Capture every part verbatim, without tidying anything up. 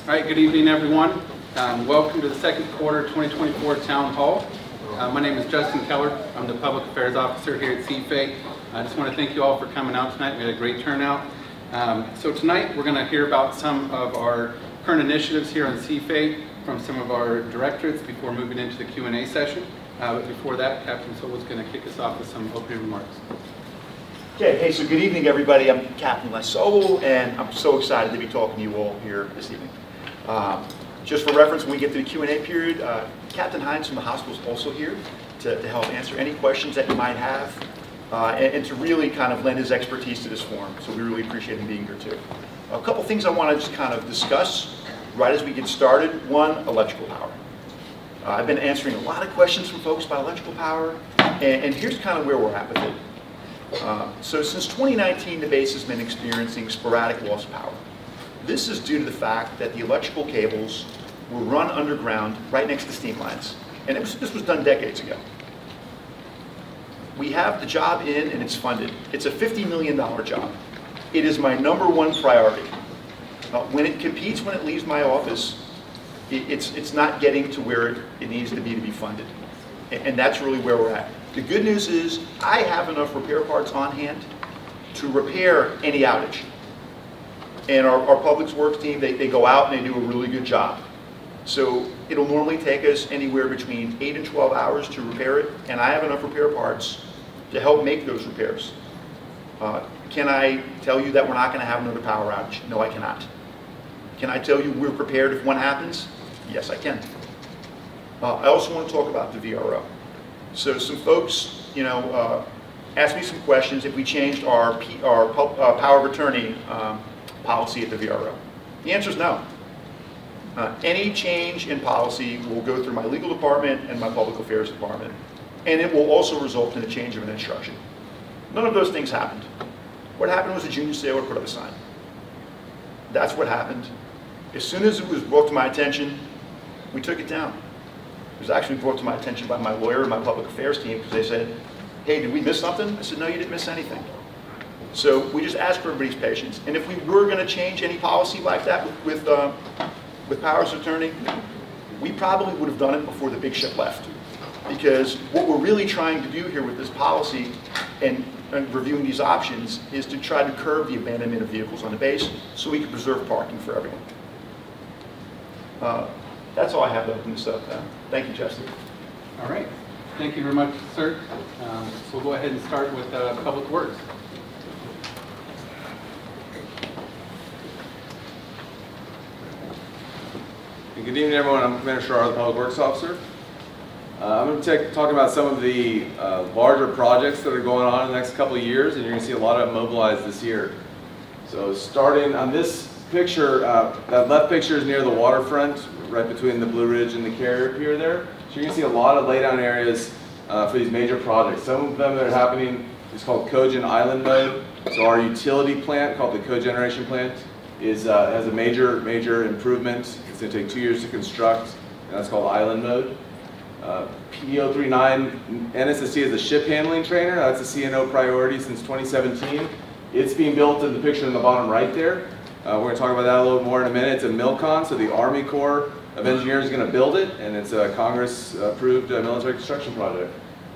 All right, good evening, everyone. Um, welcome to the second quarter twenty twenty-four Town Hall. Uh, my name is Justin Keller. I'm the Public Affairs Officer here at C F A Y. I just want to thank you all for coming out tonight. We had a great turnout. Um, so tonight we're going to hear about some of our current initiatives here on C F A Y from some of our directorates before moving into the Q and A session. Uh, but before that, Captain Soul is going to kick us off with some opening remarks. Okay, hey, so good evening, everybody. I'm Captain Lesol, and I'm so excited to be talking to you all here this evening. Um, just for reference, when we get to the Q and A period, uh, Captain Hines from the hospital is also here to, to help answer any questions that you might have, uh, and, and to really kind of lend his expertise to this forum. So we really appreciate him being here too. A couple things I want to just kind of discuss right as we get started. One, electrical power. Uh, I've been answering a lot of questions from folks about electrical power, and, and here's kind of where we're at with it. Uh, so since twenty nineteen, the base has been experiencing sporadic loss of power. This is due to the fact that the electrical cables were run underground right next to steam lines. And it was, this was done decades ago. We have the job in and it's funded. It's a fifty million dollar job. It is my number one priority. Uh, when it competes, when it leaves my office, it, it's, it's not getting to where it, it needs to be to be funded. And, and that's really where we're at. The good news is I have enough repair parts on hand to repair any outage. And our, our public works team, they, they go out and they do a really good job. So it'll normally take us anywhere between eight and twelve hours to repair it, and I have enough repair parts to help make those repairs. Uh, can I tell you that we're not going to have another power outage? No, I cannot. Can I tell you we're prepared if one happens? Yes, I can. Uh, I also want to talk about the V R O. So some folks, you know, uh, asked me some questions if we changed our, P, our uh, power of attorney um, policy at the V R O. The answer is no. Uh, any change in policy will go through my legal department and my public affairs department, and it will also result in a change of an instruction. None of those things happened. What happened was a junior sailor put up a sign. That's what happened. As soon as it was brought to my attention, we took it down. It was actually brought to my attention by my lawyer and my public affairs team because they said, hey, did we miss something? I said, no, you didn't miss anything. So we just ask for everybody's patience. And if we were going to change any policy like that with, with, uh, with powers of attorney, we probably would have done it before the big ship left. Because what we're really trying to do here with this policy and, and reviewing these options is to try to curb the abandonment of vehicles on the base so we can preserve parking for everyone. Uh, that's all I have to open this up. Uh, thank you, Justin. All right. Thank you very much, sir. Um, so we'll go ahead and start with uh, Public Works. Good evening, everyone. I'm Commander Schrar, the Public Works Officer. Uh, I'm going to be talking about some of the uh, larger projects that are going on in the next couple of years, and you're going to see a lot of them mobilized this year. So starting on this picture, uh, that left picture is near the waterfront, right between the Blue Ridge and the carrier pier there. So you're going to see a lot of laydown areas uh, for these major projects. Some of them that are happening is called cogen island mode. So our utility plant, called the cogeneration plant, is uh, has a major, major improvement. It's going to take two years to construct, and that's called island mode. Uh, P zero three nine N S S T is a ship handling trainer. That's a C N O priority since twenty seventeen. It's being built in the picture in the bottom right there. Uh, we're going to talk about that a little more in a minute. It's a MILCON, so the Army Corps of Engineers is going to build it, and it's a Congress-approved uh, military construction project.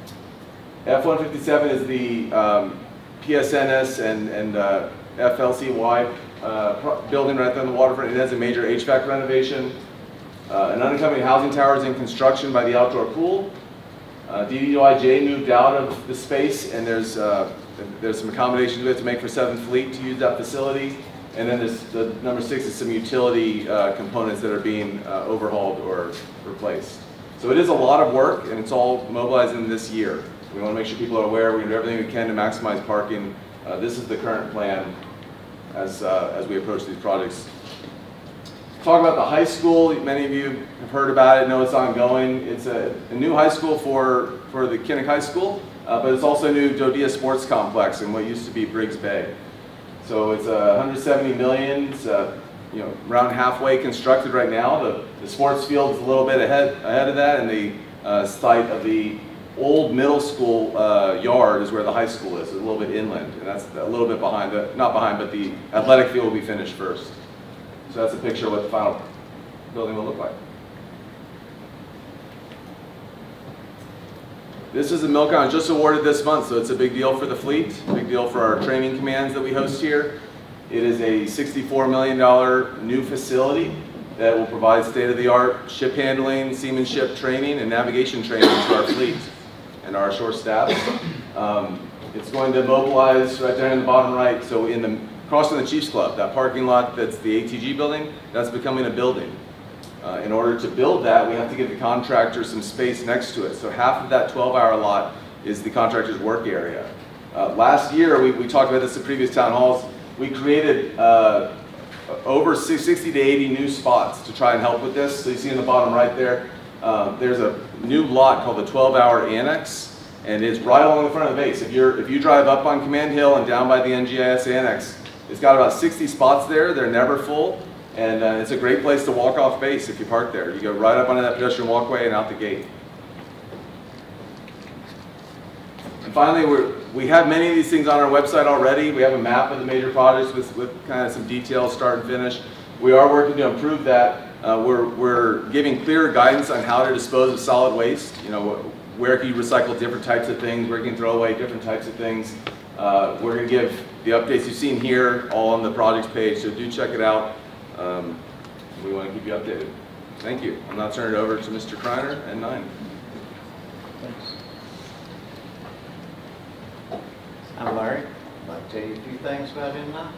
F one fifty-seven is the um, P S N S and, and uh, F L C Y uh, building right there on the waterfront. It has a major H V A C renovation. Uh, an unaccompanied housing tower is in construction by the outdoor pool. Uh, D D Y J moved out of the space, and there's uh, there's some accommodations we have to make for seventh Fleet to use that facility. And then there's the number six is some utility uh, components that are being uh, overhauled or replaced. So it is a lot of work, and it's all mobilized in this year. We want to make sure people are aware. We're going to do everything we can to maximize parking. Uh, this is the current plan as uh, as we approach these projects. Talk about the high school. Many of you have heard about it, know it's ongoing. It's a, a new high school for, for the Kinnick High School, uh, but it's also a new Dodea Sports Complex in what used to be Briggs Bay. So it's uh, one hundred seventy million. It's uh, you know, around halfway constructed right now. The, the sports field is a little bit ahead, ahead of that, and the uh, site of the old middle school uh, yard is where the high school is, a little bit inland, and that's a little bit behind, the, not behind, but the athletic field will be finished first. So that's a picture of what the final building will look like. This is a Milcon just awarded this month, so it's a big deal for the fleet, big deal for our training commands that we host here. It is a sixty-four million dollar new facility that will provide state-of-the-art ship handling, seamanship training, and navigation training to our fleet and our shore staff. Um, it's going to mobilize right there in the bottom right, so in the crossing the Chiefs Club, that parking lot that's the A T G building, that's becoming a building. Uh, in order to build that, we have to give the contractor some space next to it. So half of that twelve hour lot is the contractor's work area. Uh, last year, we, we talked about this in previous town halls, we created uh, over sixty to eighty new spots to try and help with this. So you see in the bottom right there, uh, there's a new lot called the twelve hour Annex, and it's right along the front of the base. If, you're, if you drive up on Command Hill and down by the N G I S Annex, it's got about sixty spots there. They're never full. And uh, it's a great place to walk off base if you park there. You go right up onto that pedestrian walkway and out the gate. And finally, we're, we have many of these things on our website already. We have a map of the major projects with, with kind of some details, start and finish. We are working to improve that. Uh, we're, we're giving clearer guidance on how to dispose of solid waste. You know, where can you recycle different types of things, where you can throw away different types of things. Uh, we're going to give the updates you've seen here all on the projects page, so do check it out. Um, we want to keep you updated. Thank you. I'll now turn it over to Mister Kreiner and nine. Thanks. I'm Larry. I'd like to tell you a few things about N nine.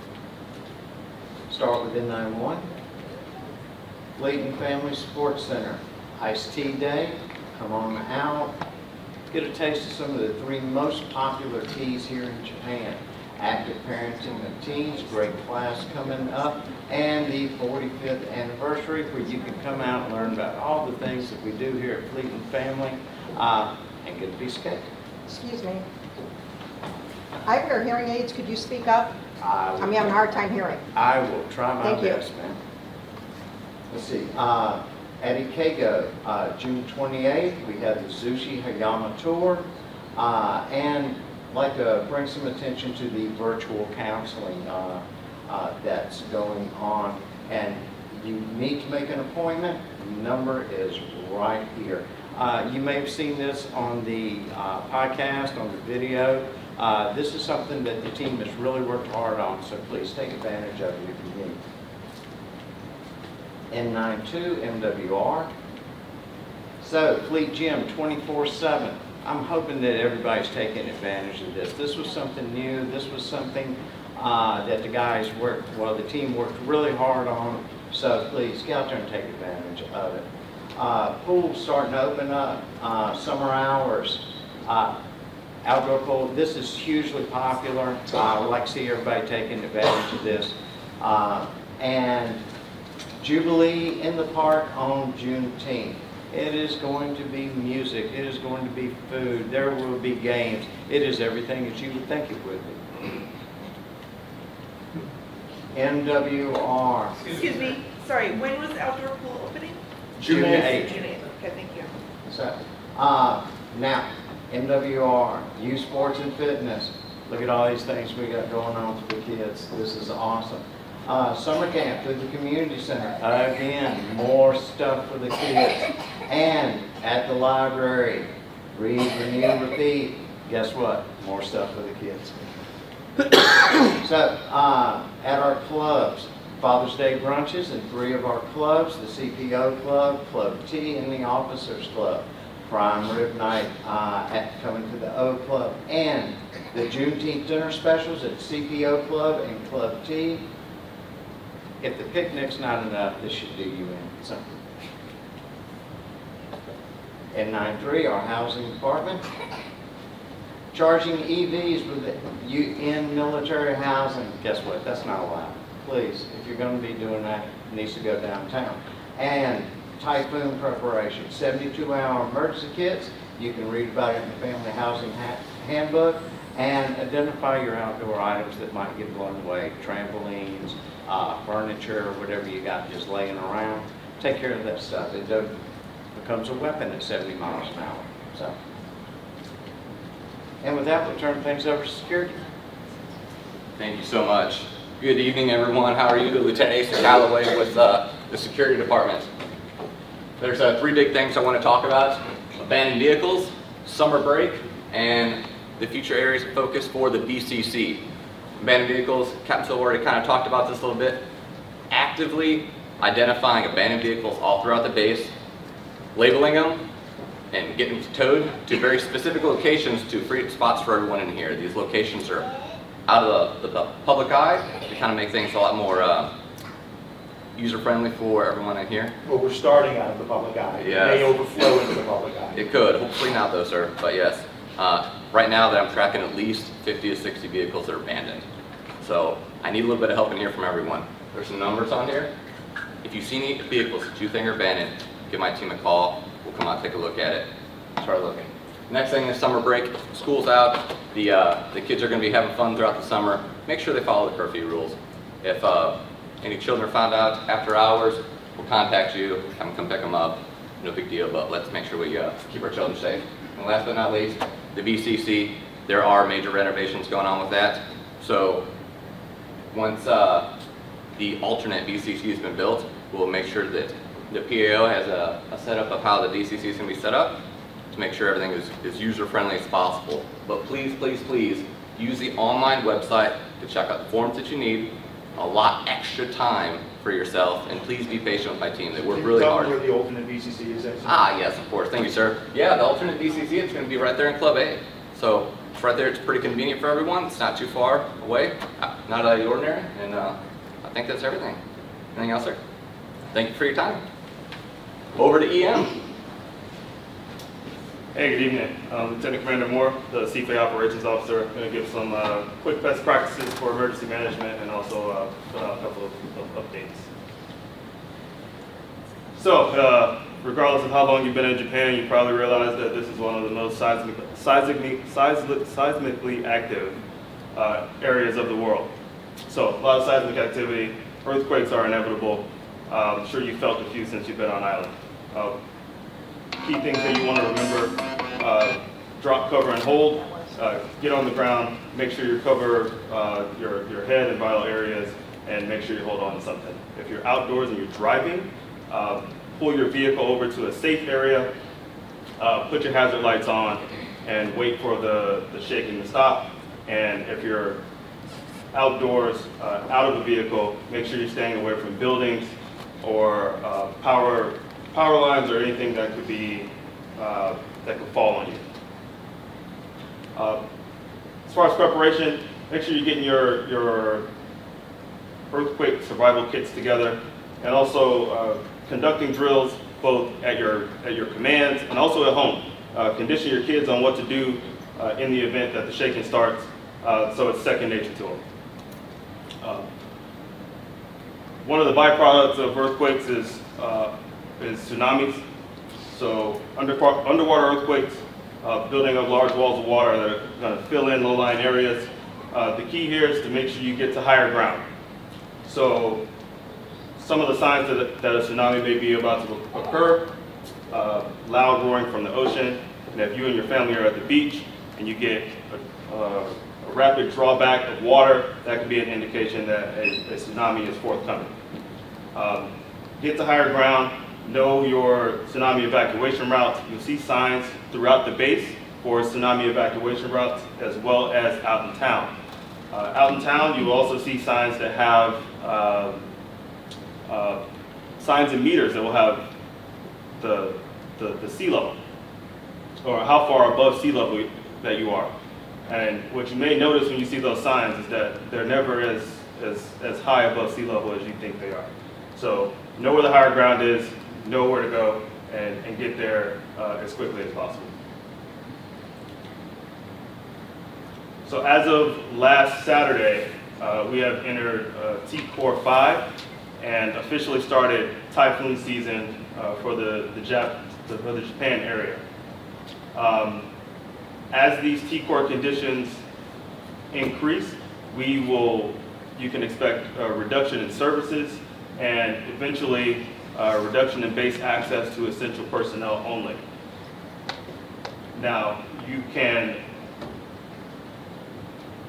Start with N nine one. Fleet and Family Support Center. Iced Tea Day. Come on out. Get a taste of some of the three most popular teas here in Japan. Active Parenting of Teens, great class coming up, and the forty-fifth anniversary where you can come out and learn about all the things that we do here at Fleet and Family uh, and get a piece of cake. Excuse me. I wear hearing aids. Could you speak up? I I'm having a hard time hearing. I will try my Thank you. best, man. Let's see. Uh, at Ikego, uh, June twenty-eighth, we have the Zushi Hayama Tour, uh, and I'd like to bring some attention to the virtual counseling uh, uh, that's going on. And you need to make an appointment. The number is right here. Uh, you may have seen this on the uh, podcast, on the video. Uh, this is something that the team has really worked hard on, so please take advantage of it if you need. N ninety-two M W R. So, Fleet Gym twenty-four seven. I'm hoping that everybody's taking advantage of this. This was something new. This was something uh, that the guys worked, well, the team worked really hard on. So please, get out there and take advantage of it. Uh, pool's starting to open up. Uh, summer hours. Uh, outdoor pool. This is hugely popular. Uh, I would like to see everybody taking advantage of this. Uh, and Jubilee in the Park on Juneteenth. It is going to be music. It is going to be food. There will be games. It is everything that you would think it would be. M W R. Excuse me. Sorry, when was the outdoor pool opening? June eighth. June eighth. Okay, thank you. So, uh, now, M W R, Youth Sports and Fitness. Look at all these things we got going on for the kids. This is awesome. Uh, summer camp through the community center. Again, more stuff for the kids. And at the library, read, renew, repeat. Guess what? More stuff for the kids. So, uh, at our clubs, Father's Day brunches in three of our clubs, the C P O Club, Club T, and the Officers Club. Prime Rib Night uh, at coming to the O Club. And the Juneteenth dinner specials at C P O Club and Club T. If the picnic's not enough, this should do you in something. N ninety-three, our housing department. Charging E Vs with the, you, in military housing. Guess what? That's not allowed. Please, if you're going to be doing that, it needs to go downtown. And typhoon preparation, seventy-two hour emergency kits. You can read about it in the Family Housing ha Handbook. And identify your outdoor items that might get blown away. Trampolines, uh, furniture, whatever you got just laying around. Take care of that stuff. It does, becomes a weapon at seventy miles an hour. So, and with that, we'll turn things over to security. Thank you so much. Good evening, everyone. How are you? Lieutenant Asa Calloway with uh, the the security department. There's uh, three big things I want to talk about: abandoned vehicles, summer break, and the future areas of focus for the B C C. Abandoned vehicles, Captain Silver already kind of talked about this a little bit. Actively identifying abandoned vehicles all throughout the base, labeling them, and getting them towed to very specific locations to free up spots for everyone in here. These locations are out of the, the, the public eye to kind of make things a lot more uh, user-friendly for everyone in here. Well, we're starting out of the public eye. It Yes. may overflow into the public eye. It could, hopefully not though, sir, but yes. Uh, right now that I'm tracking at least fifty to sixty vehicles that are abandoned. So I need a little bit of help in here from everyone. There's some numbers on here. If you see any vehicles that you think are abandoned, give my team a call. We'll come out, take a look at it, start looking. Next thing is summer break. School's out. The, uh, the kids are going to be having fun throughout the summer. Make sure they follow the curfew rules. If uh, any children are found out after hours, we'll contact you, have them come pick them up. No big deal, but let's make sure we uh, keep our children safe. And last but not least, the B C C. There are major renovations going on with that. So once uh, the alternate B C C has been built, we'll make sure that the P A O has a, a setup of how the D C C is going to be set up to make sure everything is as user-friendly as possible. But please, please, please use the online website to check out the forms that you need. A lot extra time for yourself, and please be patient with my team. They work Can you really tell hard. me where the alternate B C C is at? Ah, yes, of course. Thank you, sir. Yeah, the alternate B C C, it's going to be right there in Club A. So it's right there. It's pretty convenient for everyone. It's not too far away, not out of the ordinary. And uh, I think that's everything. Anything else, sir? Thank you for your time. Over to E M. Hey, good evening. Um, Lieutenant Commander Moore, the C F A Y Operations Officer. I'm going to give some uh, quick best practices for emergency management and also uh, put out a couple of, of updates. So, uh, regardless of how long you've been in Japan, you probably realize that this is one of the most seismic, seismic, seismic, seismically active uh, areas of the world. So, a lot of seismic activity. Earthquakes are inevitable. Uh, I'm sure you've felt a few since you've been on island. Uh, Key things that you want to remember: uh, drop, cover, and hold. Uh, get on the ground. Make sure you cover uh, your, your head and vital areas, and make sure you hold on to something. If you're outdoors and you're driving, uh, pull your vehicle over to a safe area. Uh, put your hazard lights on, and wait for the, the shaking to stop. And if you're outdoors, uh, out of the vehicle, make sure you're staying away from buildings or uh, power. power lines or anything that could be, uh, that could fall on you. Uh, as far as preparation, make sure you're getting your, your earthquake survival kits together, and also uh, conducting drills both at your, at your commands and also at home. Uh, condition your kids on what to do uh, in the event that the shaking starts, uh, so it's second nature to them. Uh, one of the byproducts of earthquakes is uh, is tsunamis. So under, underwater earthquakes, uh, building up large walls of water that are going to fill in low-lying areas. Uh, the key here is to make sure you get to higher ground. So some of the signs that, that a tsunami may be about to occur: uh, loud roaring from the ocean. And if you and your family are at the beach and you get a, a, a rapid drawback of water, that could be an indication that a, a tsunami is forthcoming. Um, get to higher ground. Know your tsunami evacuation routes. You'll see signs throughout the base for tsunami evacuation routes, as well as out in town. Uh, out in town, you will also see signs that have uh, uh, signs and meters that will have the, the, the sea level, or how far above sea level that you are. And what you may notice when you see those signs is that they're never as, as, as high above sea level as you think they are. So know where the higher ground is, know where to go, and, and get there uh, as quickly as possible. So as of last Saturday, uh, we have entered uh, T Core five and officially started typhoon season uh, for the, the, Jap the, for the Japan area. Um, as these T Core conditions increase, we will, you can expect a reduction in services and eventually a reduction in base access to essential personnel only. Now, you can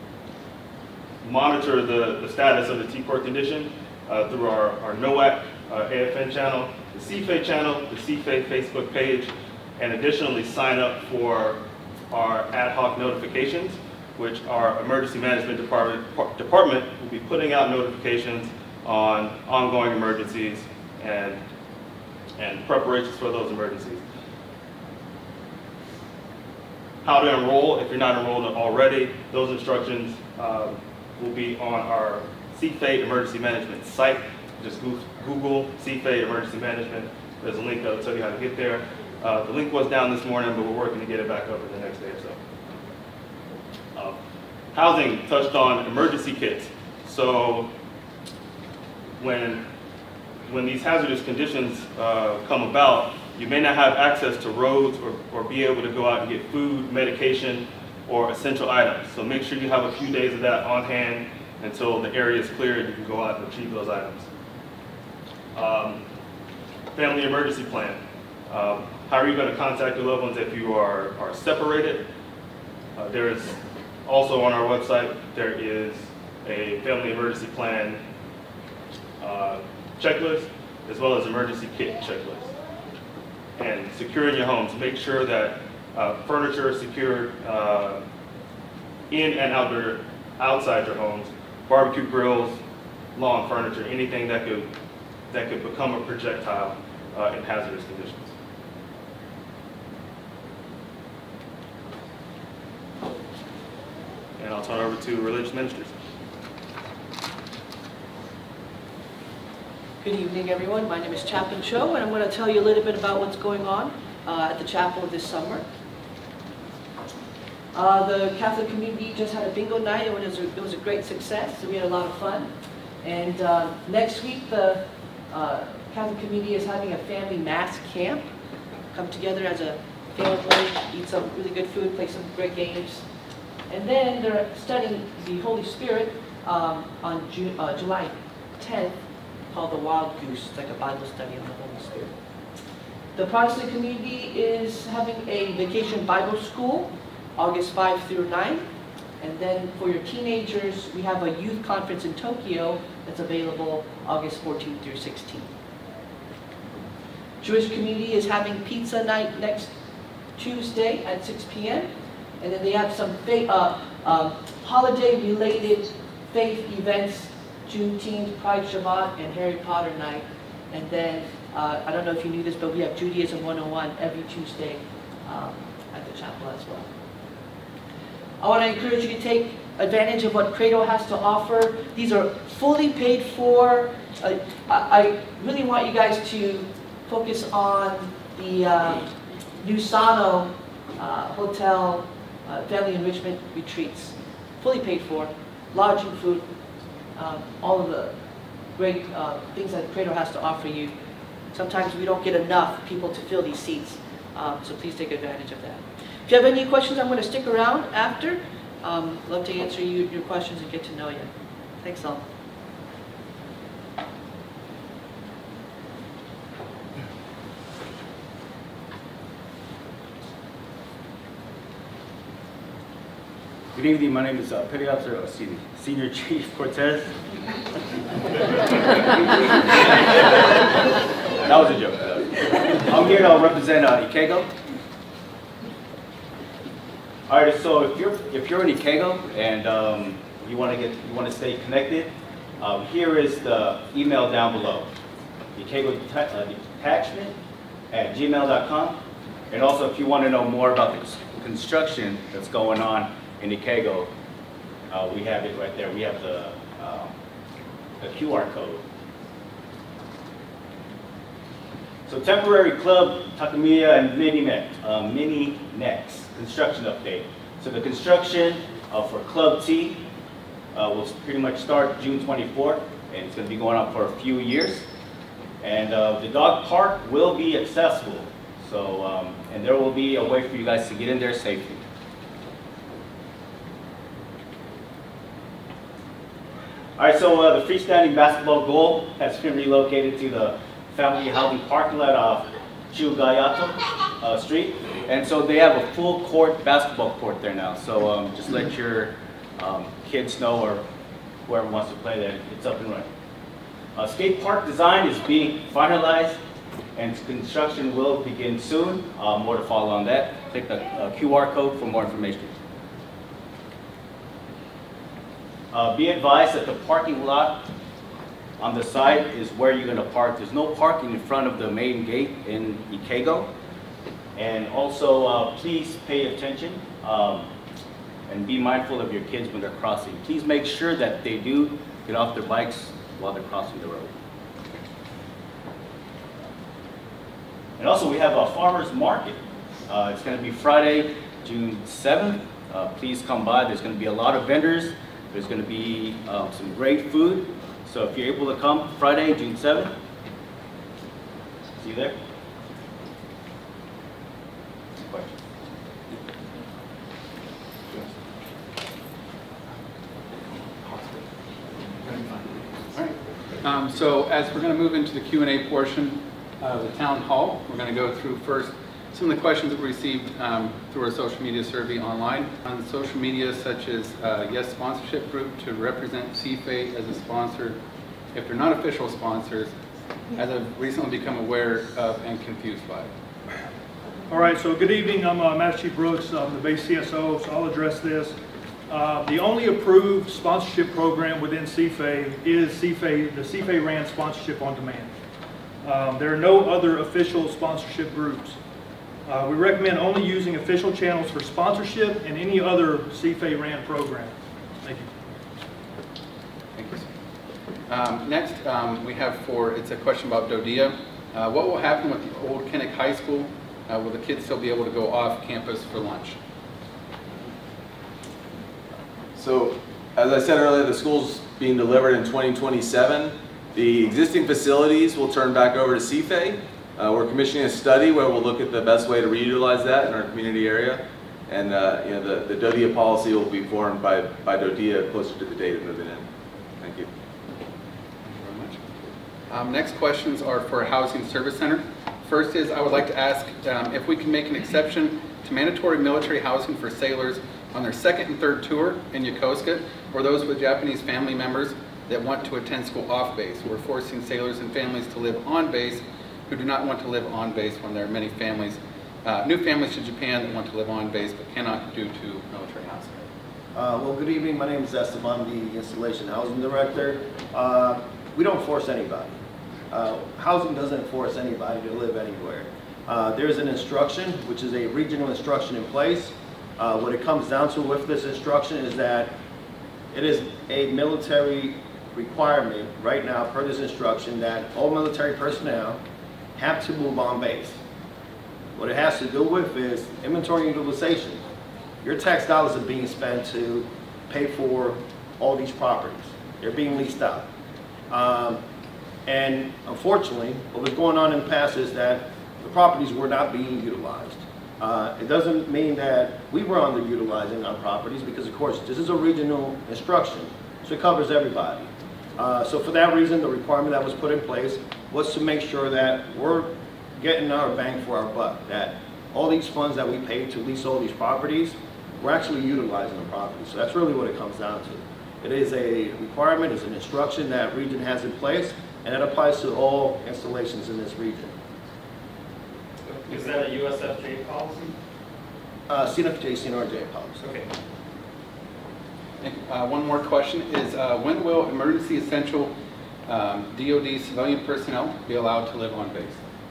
monitor the, the status of the T Core condition uh, through our, our NOAC uh, A F N channel, the C F A Y channel, the C F A Y Facebook page, and additionally sign up for our ad hoc notifications, which our emergency management department, department will be putting out notifications on ongoing emergencies and, and preparations for those emergencies. How to enroll, if you're not enrolled already, those instructions um, will be on our C F A Y Emergency Management site. Just Google C F A Y Emergency Management. There's a link that will tell you how to get there. Uh, the link was down this morning, but we're working to get it back up in the next day or so. Uh, housing, touched on emergency kits. So when, when these hazardous conditions uh, come about, you may not have access to roads or, or be able to go out and get food, medication, or essential items. So make sure you have a few days of that on hand until the area is cleared. You can go out and retrieve those items. Um, family emergency plan. Um, how are you going to contact your loved ones if you are, are separated? Uh, there is also on our website, there is a family emergency plan uh, checklist as well as emergency kit checklist. And securing your homes, make sure that uh, furniture is secured uh, in and outdoor, outside your homes, barbecue grills, lawn furniture, anything that could, that could become a projectile uh, in hazardous conditions. And I'll turn over to religious ministers. Good evening, everyone. My name is Chaplain Cho, and I'm going to tell you a little bit about what's going on uh, at the chapel this summer. Uh, the Catholic community just had a bingo night. It was a, it was a great success. So we had a lot of fun. And uh, next week, the uh, Catholic community is having a family mass camp. Come together as a family, eat some really good food, play some great games. And then they're studying the Holy Spirit um, on June, uh, July tenth. Called the Wild Goose. It's like a Bible study on the Holy Spirit. The Protestant community is having a vacation Bible school, August fifth through ninth. And then for your teenagers, we have a youth conference in Tokyo that's available August fourteenth through sixteenth. Jewish community is having pizza night next Tuesday at six p m And then they have some uh, um, holiday-related faith events, Juneteenth, Pride Shabbat, and Harry Potter night. And then, uh, I don't know if you knew this, but we have Judaism one oh one every Tuesday um, at the chapel as well. I want to encourage you to take advantage of what Credo has to offer. These are fully paid for. Uh, I, I really want you guys to focus on the uh, New Sano uh, Hotel uh, Family Enrichment Retreats. Fully paid for, lodging, food, Um, all of the great uh, things that Credo has to offer you. Sometimes we don't get enough people to fill these seats, um, so please take advantage of that. If you have any questions, I'm going to stick around after. Um, love to answer you, your questions and get to know you. Thanks all. Good evening, my name is uh, Petty Officer, uh, excuse me, Senior Chief Cortez. That was a joke. I'm here to represent uh, Ikego. All right, so if you're if you're in Ikego and um, you want to get you want to stay connected, um, here is the email down below: Ikego uh, detachment at gmail dot com. And also, if you want to know more about the construction that's going on in Ikego, uh, we have it right there. We have the, um, the Q R code. So temporary club, Takamiya, and mini net, uh, mini nets construction update. So the construction uh, for Club T uh, will pretty much start June twenty-fourth, and it's going to be going on for a few years. And uh, the dog park will be accessible. So um, and there will be a way for you guys to get in there safely. All right, so uh, the freestanding basketball goal has been relocated to the family housing parking lot off Chugayato uh, Street. And so they have a full court, basketball court there now. So um, just let your um, kids know, or whoever wants to play there, it's up and running. Uh, skate park design is being finalized and construction will begin soon. Uh, more to follow on that. Click the uh, Q R code for more information. Uh, be advised that the parking lot on the side is where you're going to park. There's no parking in front of the main gate in Ikego. And also, uh, please pay attention um, and be mindful of your kids when they're crossing. Please make sure that they do get off their bikes while they're crossing the road. And also, we have a farmer's market. Uh, it's going to be Friday, June seventh. Uh, please come by. There's going to be a lot of vendors. There's going to be um, some great food. So if you're able to come Friday, June seventh, see you there. Questions? All right. Um, so as we're going to move into the Q and A portion of the town hall, we're going to go through first some of the questions that we received um, through our social media survey online. On social media, such as uh, Yes Sponsorship Group to represent C F A Y as a sponsor, if they're not official sponsors, as I've recently become aware of and confused by. All right, so good evening. I'm uh, Master Chief Brooks. I'm the base C S O, so I'll address this. Uh, the only approved sponsorship program within C F A Y is C F A Y, the C F A Y ran sponsorship on demand. Um, there are no other official sponsorship groups. Uh, we recommend only using official channels for sponsorship and any other C F A Y ran program. Thank you. Thank you. Um, next, um, we have for, it's a question about Dodia. Uh, what will happen with the old Kinnick High School? Uh, will the kids still be able to go off campus for lunch? So, as I said earlier, the school's being delivered in twenty twenty-seven. The existing facilities will turn back over to C F A Y. Uh, we're commissioning a study where we'll look at the best way to reutilize that in our community area. And uh, you know, the, the Dodia policy will be formed by, by Dodia closer to the date of moving in. Thank you. Thank you very much. Um, next questions are for a housing service center. First is, I would like to ask um, if we can make an exception to mandatory military housing for sailors on their second and third tour in Yokosuka, or those with Japanese family members that want to attend school off base. We're forcing sailors and families to live on base who do not want to live on base when there are many families, uh, new families to Japan that want to live on base but cannot due to military housing. Uh, well, good evening. My name is Esteban, the Installation Housing Director. Uh, we don't force anybody. Uh, housing doesn't force anybody to live anywhere. Uh, there's an instruction, which is a regional instruction in place. Uh, what it comes down to with this instruction is that it is a military requirement right now per this instruction that all military personnel have to move on base. What it has to do with is inventory utilization. Your tax dollars are being spent to pay for all these properties. They're being leased out. Um, and unfortunately, what was going on in the past is that the properties were not being utilized. Uh, it doesn't mean that we were underutilizing our properties because, of course, this is a regional instruction, so it covers everybody. Uh, so for that reason, the requirement that was put in place was to make sure that we're getting our bang for our buck, that all these funds that we paid to lease all these properties, we're actually utilizing the property. So that's really what it comes down to. It is a requirement, it's an instruction that region has in place, and it applies to all installations in this region. Is that a U S F J policy? Uh, C N F J, C N R J policy. Okay. Uh, one more question is, uh, when will emergency essential um, D O D civilian personnel be allowed to live on base?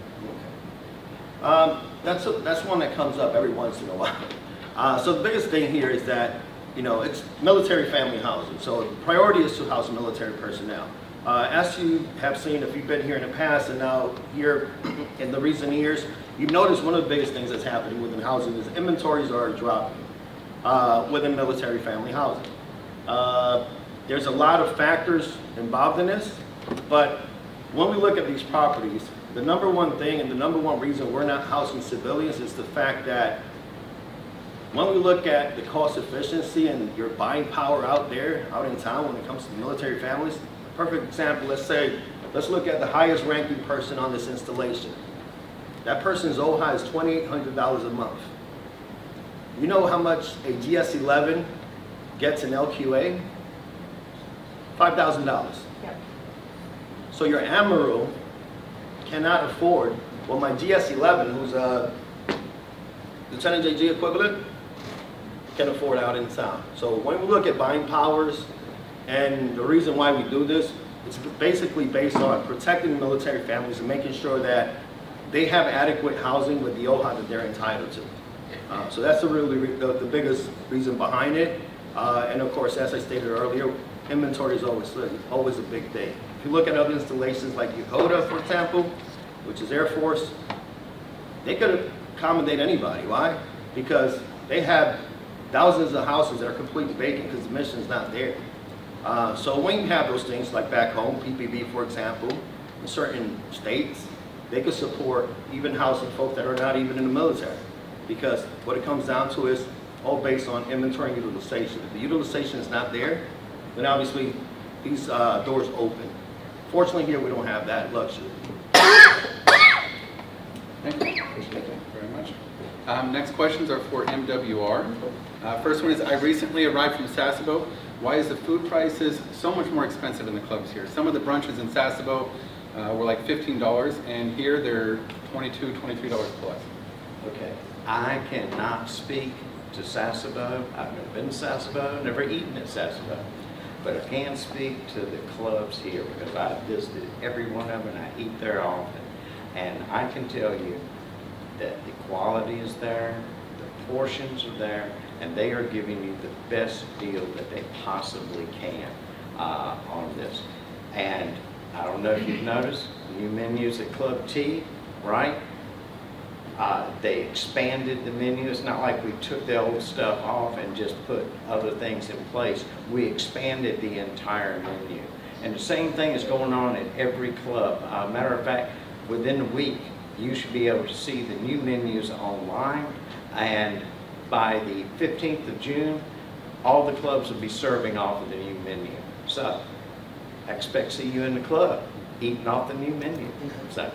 Um, that's, a, that's one that comes up every once in a while. Uh, so the biggest thing here is that, you know, it's military family housing. So the priority is to house military personnel. Uh, as you have seen, if you've been here in the past and now here in the recent years, you've noticed one of the biggest things that's happening within housing is inventories are dropping uh, within military family housing. Uh, there's a lot of factors involved in this, but when we look at these properties, the number one thing and the number one reason we're not housing civilians is the fact that when we look at the cost efficiency and your buying power out there, out in town when it comes to military families, perfect example, let's say, let's look at the highest ranking person on this installation. That person's O H A is twenty-eight hundred dollars a month. You know how much a G S eleven gets in L Q A? five thousand dollars. Yep. So your Amaru cannot afford what my G S eleven, who's a Lieutenant J G equivalent, can afford out in town. So when we look at buying powers, and the reason why we do this, it's basically based on protecting military families and making sure that they have adequate housing with the O H A that they're entitled to. Uh, so that's the really the, the biggest reason behind it. Uh, and of course, as I stated earlier, inventory is always always a big thing. If you look at other installations like Yokosuka, for example, which is Air Force, they could accommodate anybody. Why? Because they have thousands of houses that are completely vacant because the mission is not there. Uh, so when you have those things like back home, P P B, for example, in certain states, they could support even housing folks that are not even in the military. Because what it comes down to is all based on inventory and utilization. If the utilization is not there, then obviously these uh, doors open. Fortunately here we don't have that luxury. Thank you. Appreciate it very much. Um, next questions are for M W R. Uh, first one is, I recently arrived from Sasebo. Why is the food prices so much more expensive in the clubs here? Some of the brunches in Sasebo uh, were like fifteen dollars, and here they're twenty-two dollars, twenty-three dollars plus. Okay, I cannot speak to Sasebo. I've never been to Sasebo, never eaten at Sasebo. But I can speak to the clubs here because I visited every one of them and I eat there often. And I can tell you that the quality is there, the portions are there, and they are giving you the best deal that they possibly can uh, on this. And I don't know if you've noticed, new menus at Club T, right? Uh, they expanded the menu. It's not like we took the old stuff off and just put other things in place. We expanded the entire menu. And the same thing is going on at every club. Uh, matter of fact, within a week, you should be able to see the new menus online. And by the fifteenth of June, all the clubs will be serving off of the new menu. So, I expect to see you in the club eating off the new menu. So.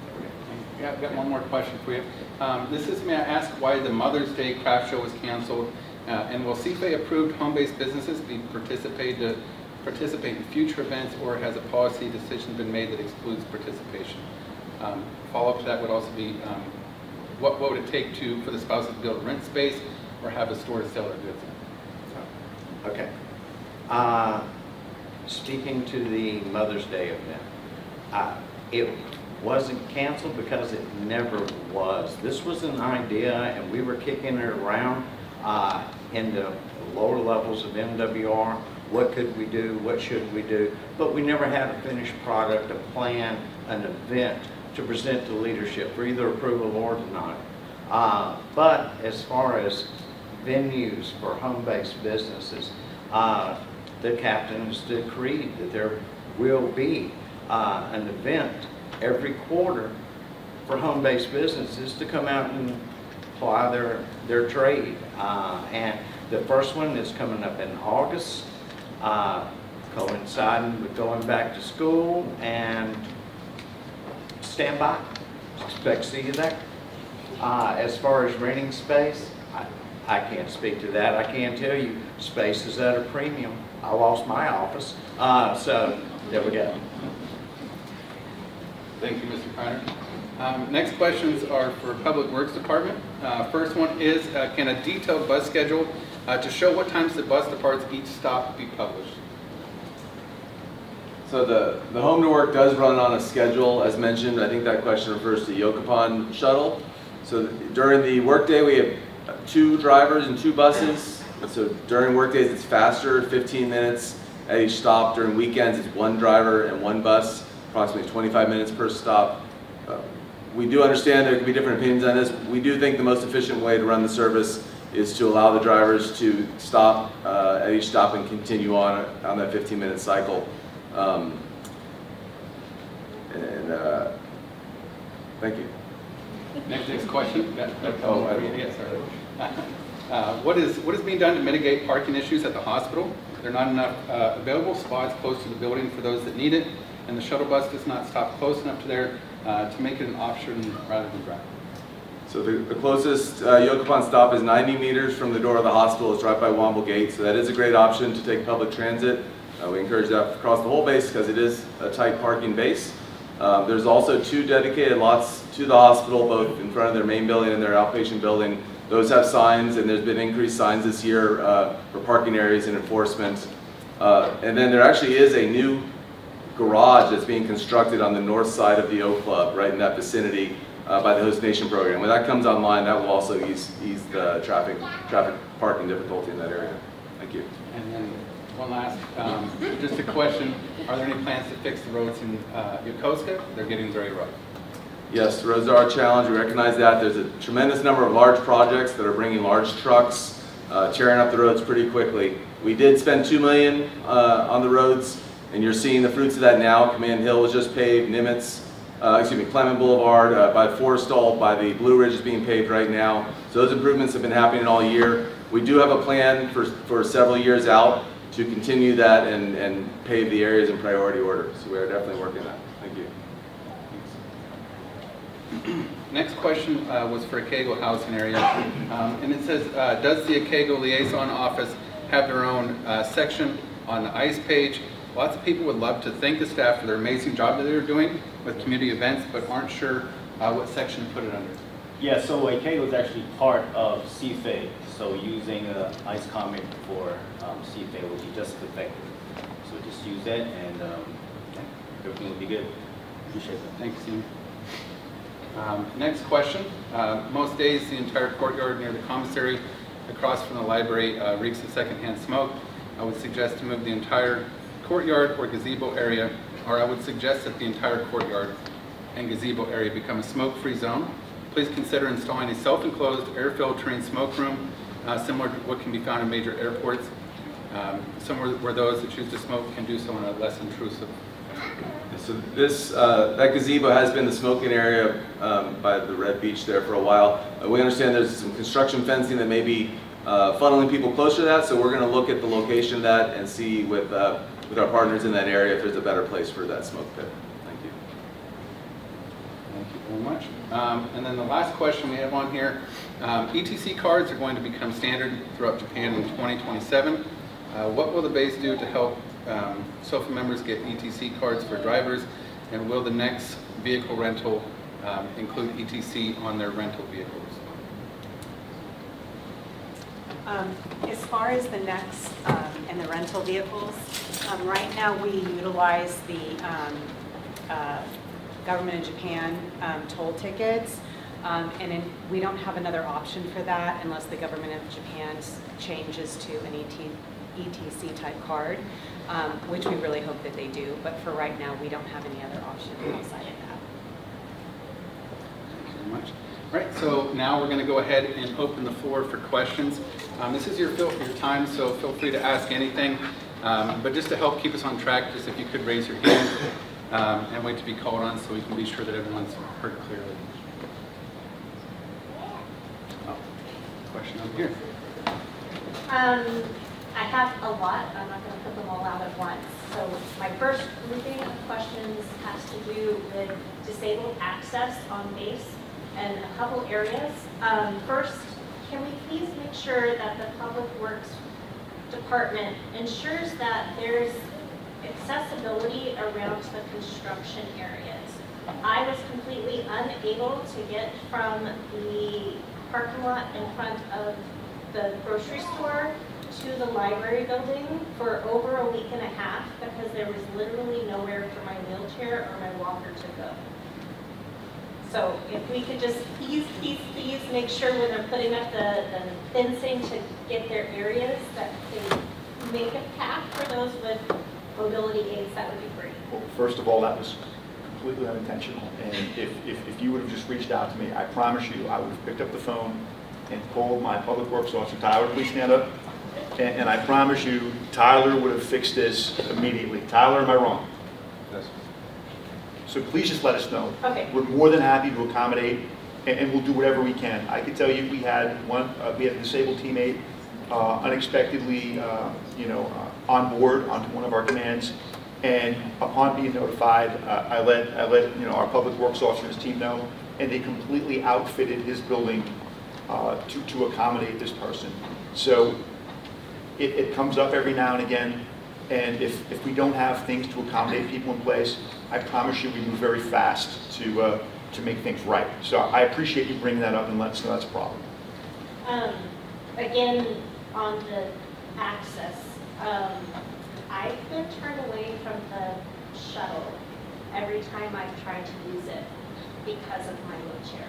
Yeah, I've got one more question for you. Um, this is, may I ask why the Mother's Day craft show was canceled? Uh, and will C F A Y approved home-based businesses be participate to participate in future events, or has a policy decision been made that excludes participation? Um, follow-up to that would also be, um, what, what would it take to for the spouses to be able to rent space or have a store to sell their goods in? Okay. Uh, speaking to the Mother's Day event, uh, it wasn't canceled because it never was. This was an idea and we were kicking it around uh, in the lower levels of M W R. What could we do? What should we do? But we never had a finished product, a plan, an event to present to leadership for either approval or denial. Uh, but as far as venues for home-based businesses, uh, the captain has decreed that there will be uh, an event every quarter for home-based businesses to come out and apply their, their trade. Uh, and the first one is coming up in August, uh, coinciding with going back to school, and stand by. Expect to see you there. Uh, as far as renting space, I, I can't speak to that. I can tell you space is at a premium. I lost my office, uh, so there we go. Thank you, Mister Kreiner. Um, next questions are for Public Works Department. Uh, first one is, uh, can a detailed bus schedule uh, to show what times the bus departs each stop be published? So the, the home to work does run on a schedule, as mentioned. I think that question refers to Yokosuka shuttle. So during the workday, we have two drivers and two buses. So during workdays, it's faster, fifteen minutes at each stop. During weekends, it's one driver and one bus, approximately twenty-five minutes per stop. Uh, we do understand there can be different opinions on this. We do think the most efficient way to run the service is to allow the drivers to stop uh, at each stop and continue on on that fifteen minute cycle. Um, and uh, thank you. Next, next question. That, that Oh, I mean, yes, sorry. Uh, what is what is being done to mitigate parking issues at the hospital? There are not enough uh, available spots close to the building for those that need it, and the shuttle bus does not stop close enough to there uh, to make it an option rather than drive. So the, the closest uh, Yokosuka stop is ninety meters from the door of the hospital. It's right by Womble Gate, so that is a great option to take public transit. Uh, we encourage that across the whole base because it is a tight parking base. Uh, there's also two dedicated lots to the hospital, both in front of their main building and their outpatient building. Those have signs, and there's been increased signs this year uh, for parking areas and enforcement. Uh, and then there actually is a new garage that's being constructed on the north side of the O Club, right in that vicinity, uh, by the Host Nation program. When that comes online, that will also ease, ease the traffic, traffic parking difficulty in that area. Thank you. And then one last, um, just a question, are there any plans to fix the roads in uh, Yokosuka? They're getting very rough. Yes, the roads are a challenge. We recognize that. There's a tremendous number of large projects that are bringing large trucks, uh, tearing up the roads pretty quickly. We did spend two million dollars uh, on the roads, and you're seeing the fruits of that now. Command Hill was just paved, Nimitz, uh, excuse me, Clement Boulevard, uh, by Forestall, by the Blue Ridge is being paved right now. So those improvements have been happening all year. We do have a plan for, for several years out to continue that and, and pave the areas in priority order. So we are definitely working on that. Thank you. Next question uh, was for Akago housing area, um, and it says, uh, does the Akago liaison office have their own uh, section on the ICE page? Lots of people would love to thank the staff for their amazing job that they're doing with community events, but aren't sure uh, what section to put it under. Yeah, so Akago is actually part of C F A Y, so using uh, ICE comic for um, C F A Y will be just effective. So just use that and um, everything will be good. Appreciate that. Thanks, Steve. Um, next question. Uh, most days the entire courtyard near the commissary across from the library uh, reeks of secondhand smoke. I would suggest to move the entire courtyard or gazebo area, or I would suggest that the entire courtyard and gazebo area become a smoke-free zone. Please consider installing a self-enclosed air filtering smoke room uh, similar to what can be found in major airports, um, somewhere where those that choose to smoke can do so in a less intrusive. So this, uh, that gazebo has been the smoking area um, by the Red Beach there for a while. Uh, we understand there's some construction fencing that may be uh, funneling people closer to that, so we're going to look at the location of that and see with, uh, with our partners in that area if there's a better place for that smoke pit. Thank you. Thank you very much. Um, and then the last question we have on here, um, E T C cards are going to become standard throughout Japan in twenty twenty-seven. Uh, what will the base do to help um, S O F A members get E T C cards for drivers, and will the next vehicle rental um, include E T C on their rental vehicles? Um, as far as the next um, and the rental vehicles, um, right now we utilize the um, uh, government in Japan um, toll tickets, um, and in, we don't have another option for that unless the government of Japan changes to an E T C type card, um, which we really hope that they do, but for right now we don't have any other option outside of that. Thank you very much. All right, so now we're going to go ahead and open the floor for questions. Um, this is your, your time, so feel free to ask anything. Um, but just to help keep us on track, just if you could raise your hand um, and wait to be called on so we can be sure that everyone's heard clearly. Oh, question over here. Um, I have a lot. I'm not going to put them all out at once. So my first grouping of questions has to do with disabled access on base and a couple areas. Um, first, can we please make sure that the Public Works Department ensures that there's accessibility around the construction areas? I was completely unable to get from the parking lot in front of the grocery store to the library building for over a week and a half because there was literally nowhere for my wheelchair or my walker to go. So if we could just please, please, please make sure when they're putting up the, the fencing to get their areas that they make a path for those with mobility aids, that would be great. Well, first of all, that was completely unintentional. And if, if, if you would have just reached out to me, I promise you, I would have picked up the phone and called my public works officer, Tyler, please stand up. And, and I promise you, Tyler would have fixed this immediately. Tyler, am I wrong? Yes. So please just let us know. Okay. We're more than happy to accommodate, and, and we'll do whatever we can. I can tell you, we had one, uh, we had a disabled teammate uh, unexpectedly, uh, you know, uh, on board onto one of our commands, and upon being notified, uh, I let, I let, you know, our public works officer and his team know, and they completely outfitted his building uh, to to accommodate this person. So it, it comes up every now and again. And if, if we don't have things to accommodate people in place, I promise you we move very fast to, uh, to make things right. So I appreciate you bringing that up and letting us know that's a problem. Um, again, on the access, um, I've been turned away from the shuttle every time I've tried to use it because of my wheelchair.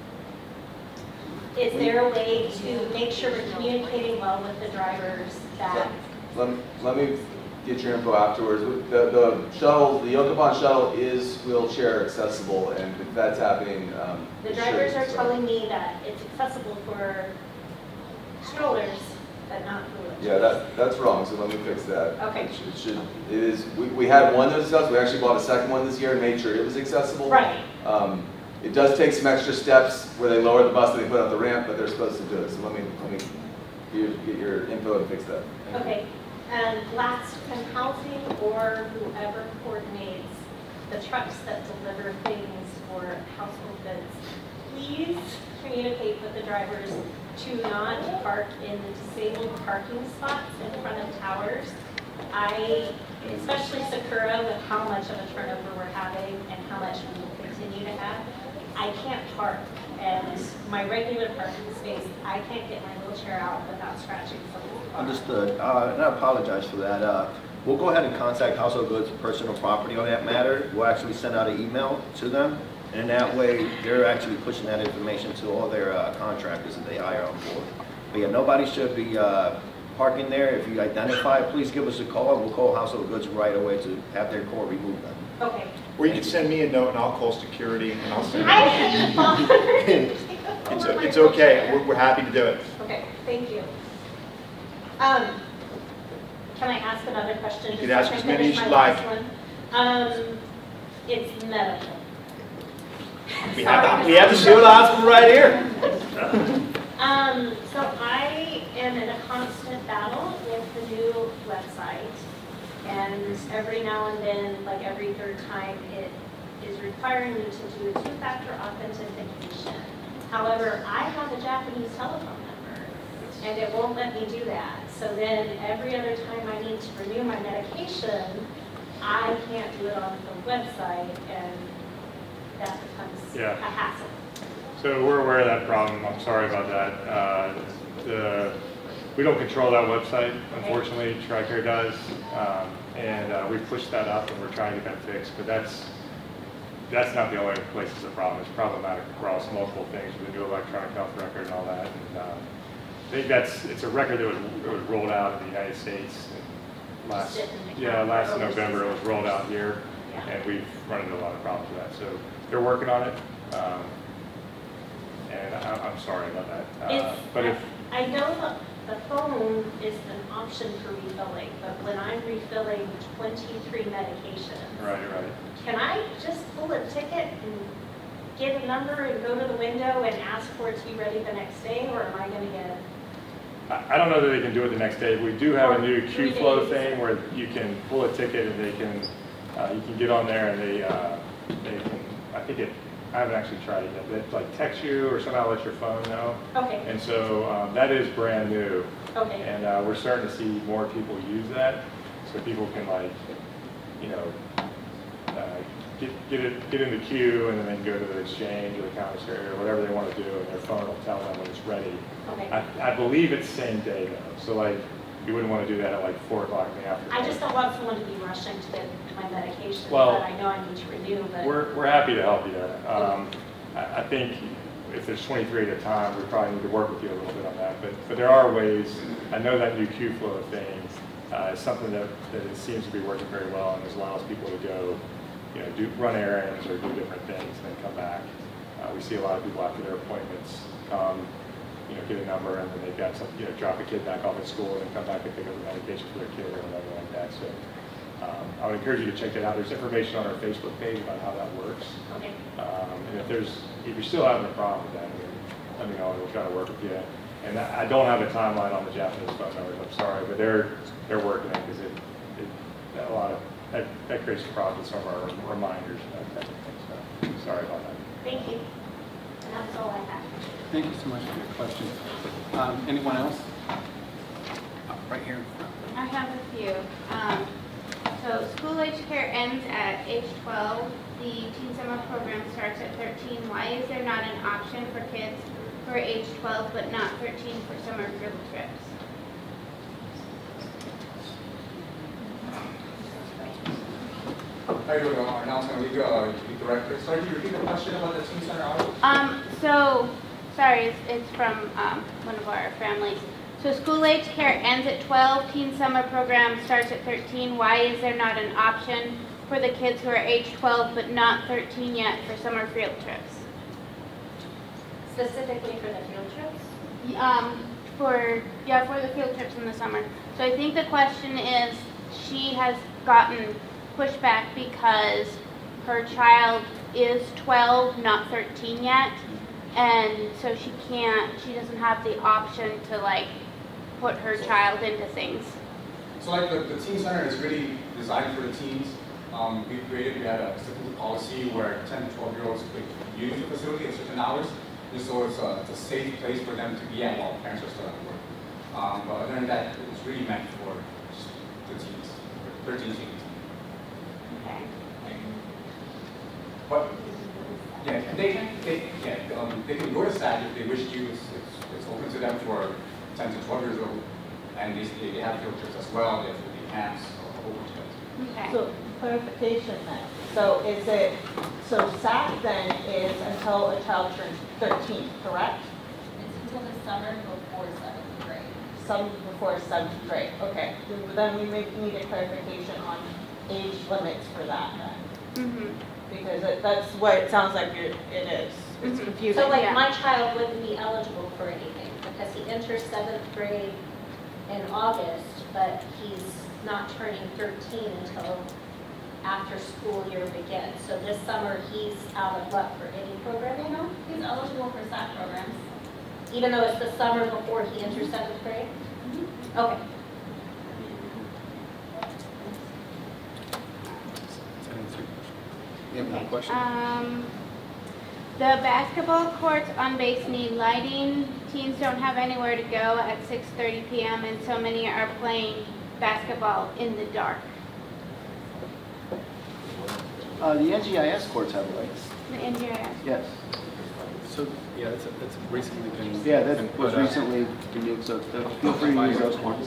Is there a way to make sure we're communicating well with the drivers that... Let, let me get your info afterwards. The, the shuttle, the Yokosuka shuttle is wheelchair accessible, and if that's happening, um, The drivers are telling me that it's accessible for strollers, but not for wheelchairs. Yeah, that, that's wrong, so let me fix that. Okay. It should, it should, it is, we, we had one that was accessible. We actually bought a second one this year and made sure it was accessible. Right. Um, it does take some extra steps where they lower the bus and they put up the ramp, but they're supposed to do it. So let me, let me get your, get your info and fix that. Okay. And last, can housing or whoever coordinates the trucks that deliver things for household goods, please communicate with the drivers to not park in the disabled parking spots in front of towers. I, especially Sakura, with how much of a turnover we're having and how much we will continue to have, I can't park. And my regular parking space, I can't get my wheelchair out without scratching someone's car. Understood. Uh, and I apologize for that. Uh, we'll go ahead and contact Household Goods Personal Property on that matter. We'll actually send out an email to them, and that way they're actually pushing that information to all their uh, contractors that they hire on board. But yeah, nobody should be uh, parking there. If you identify, please give us a call. We'll call Household Goods right away to have their core remove them. Okay. Or you can send me a note and I'll call security and I'll send I hate bothering. It's, it's okay. We're, we're happy to do it. Okay, thank you. Um, can I ask another question? You just can so ask I as can many finish as my you last like. one? Um, it's medical. We have, we have the Shield Hospital right here. Um, so I am in a constant battle with the new website. And every now and then, like every third time, it is requiring me to do a two-factor authentication. However, I have a Japanese telephone number, and it won't let me do that. So then every other time I need to renew my medication, I can't do it on the website, and that becomes Yeah. a hassle. So we're aware of that problem. I'm sorry about that. Uh, the, we don't control that website, unfortunately. TRICARE does, um, and uh, we've pushed that up, and we're trying to get that fixed. But that's that's not the only place it's a problem. It's problematic across multiple things with the new electronic health record and all that. And, um, I think that's it's a record that was, it was rolled out in the United States last yeah last November. It was rolled out here, and we've run into a lot of problems with that. So they're working on it. Um, And I, I'm sorry about that. Uh, but if I know the, the phone is an option for refilling, but when I'm refilling twenty-three medications, right, right. can I just pull a ticket and get a number and go to the window and ask for it to be ready the next day, or am I going to get? I, I don't know that they can do it the next day. We do have a new Three queue flow days. thing where you can pull a ticket and they can uh, you can get on there and they uh, they can. I think it. I haven't actually tried it yet. They like text you or somehow let your phone know. Okay. And so um, that is brand new. Okay. And uh, we're starting to see more people use that, so people can like, you know, uh, get get it get in the queue and then they can go to the exchange or the commissary or whatever they want to do, and their phone will tell them when it's ready. Okay. I, I believe it's same day though, so like you wouldn't want to do that at like four o'clock in the afternoon. I just don't want someone to be rushing to get my medication Well, that I know I need to renew. But We're, we're happy to help you. Um, I, I think if there's twenty-three at a time, we probably need to work with you a little bit on that. But, but there are ways. I know that new queue flow thing uh, is something that, that it seems to be working very well, and it allows people to go, you know, do run errands or do different things and then come back. Uh, we see a lot of people after their appointments come, you know, get a number, and then they've got some, you know, drop a kid back off at school and then come back and pick up the medication for their kid or whatever like that. So um, I would encourage you to check that out. There's information on our Facebook page about how that works. Okay. Um, and if there's, if you're still having a problem with that, I mean, let me know. We'll try to work with you. And I I don't have a timeline on the Japanese phone numbers. I'm sorry, but they're they're working it because it, it a lot of that, that creates problems with some of our reminders and that type of thing. So sorry about that. Thank you. And that's all I have. Thank you so much for your question. Um, anyone else? Uh, right here in front. I have a few. Um, so school age care ends at age twelve. The teen summer program starts at thirteen. Why is there not an option for kids who are age twelve but not thirteen for summer field trips? Hi, everyone. Our announcement, we go, the director. Sorry, can you repeat the question about the teen center hours? Um, so, sorry, it's, it's from um, one of our families. So school age care ends at twelve, teen summer program starts at thirteen. Why is there not an option for the kids who are age twelve but not thirteen yet for summer field trips? Specifically for the field trips? Um, for, yeah, for the field trips in the summer. So I think the question is, she has gotten pushback because her child is twelve, not thirteen yet. And so she can't, she doesn't have the option to like put her child into things. So like the, the teen center is really designed for the teens. Um, we created, we had a specific policy where ten to twelve year olds could use the facility at certain hours. Just so it's a, it's a safe place for them to be at while parents are still at work. Um, but other than that, it's really meant for just the teens, thirteen teens. Okay. But yeah, and they can, they, yeah, um, they can go to S A C if they wish to. It's, it's, it's open to them for ten to twelve years old, and they, they have field trips as well. They have the camps, a whole bunch of things. Okay. So clarification then. So is it, so S A C then is until a child turns thirteen, correct? It's until the summer before seventh grade. Some before seventh grade, okay. Then we may need a clarification on age limits for that then. Mm-hmm. Because it, that's what it sounds like it, it is. It's Mhm. confusing. So like Yeah. my child wouldn't be eligible for anything because he enters seventh grade in August, but he's not turning thirteen until after school year begins. So this summer he's out of luck for any programming, no? He's eligible for S A C programs. Even though it's the summer before he enters seventh grade? Mm-hmm. Okay. You have another question? Um, the basketball courts on base need lighting. Teens don't have anywhere to go at six thirty p m and so many are playing basketball in the dark. Uh, the N G I S courts have lights. The N G I S. Yes. So, yeah, that's, that's recently been. Yeah, been that was put up. recently renewed, so uh, feel free to use those ones.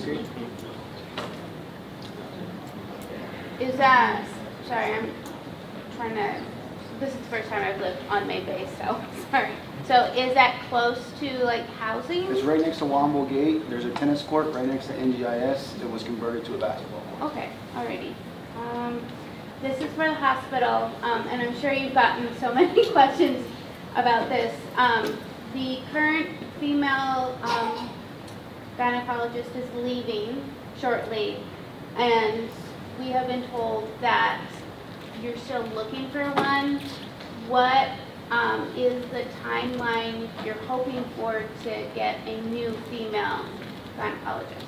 Is that, sorry, I'm trying to, this is the first time I've lived on May Base, so, sorry. So is that close to like housing? It's right next to Womble Gate. There's a tennis court right next to N G I S. It was converted to a basketball court. Okay, alrighty. Um, this is for the hospital, um, and I'm sure you've gotten so many questions about this. Um, the current female um, gynecologist is leaving shortly, and we have been told that you're still looking for one. What um, is the timeline you're hoping for to get a new female gynecologist?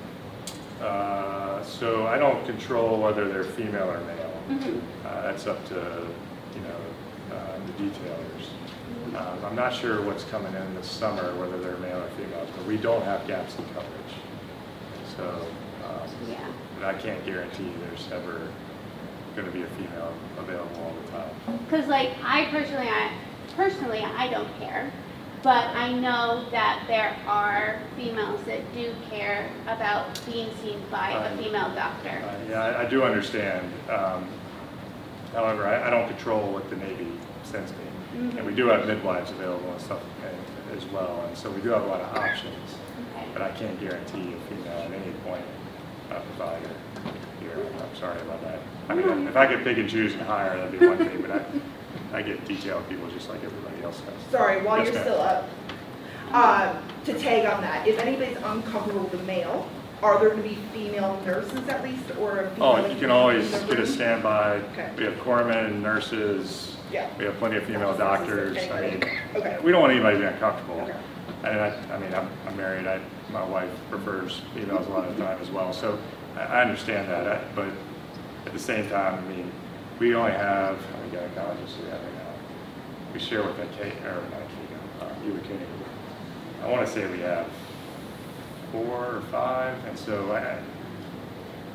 Uh, so I don't control whether they're female or male. Mm-hmm. Uh, that's up to, you know, uh, the detailers. Um, I'm not sure what's coming in this summer, whether they're male or females, but we don't have gaps in coverage. So um, yeah. I can't guarantee there's ever going to be a female available all the time. Because like I personally, I personally I don't care, but I know that there are females that do care about being seen by a Um, female doctor. Uh, yeah, I, I do understand. Um, however, I, I don't control what the Navy sends me. Mhm. And we do have midwives available and stuff and, as well, and so we do have a lot of options. Okay. But I can't guarantee a female at any point uh, provider here. I'm sorry about that. I mean, if I could pick and choose and hire, that'd be one thing, but I, I get detailed people just like everybody else does. Sorry, while Yes, you're ma'am. still up, um, to tag on that, if anybody's uncomfortable with the male, are there going to be female nurses at least, or a female Oh, you can always in the get a room? standby. Okay. We have corpsmen, nurses. Yeah. We have plenty of female doctors. I mean, Okay. we don't want anybody to be uncomfortable. And I, I mean, I'm, I'm married. I, my wife prefers females a lot of the time as well. So I, I understand that. I, but at the same time, I mean, we only have, how many gynecologists do we have right now? We share with that K, or not K, uh, you would I want to say we have four or five, and so I,